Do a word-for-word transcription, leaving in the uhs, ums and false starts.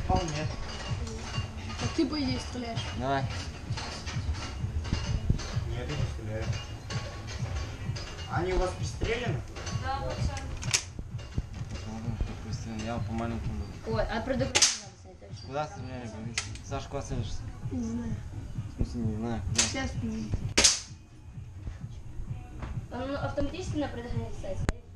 Вполне. Так ты, по идее, стреляешь. Давай. Нет, я не стреляю. Они у вас пристрелены? Да, пацан. Я по маленькому был. Ой, а предупредить надо снять точно. Куда стреляли? Сашка, куда целишься? Не знаю. В смысле, не знаю. Куда? Сейчас не. Он автоматически на предохранитель ставится?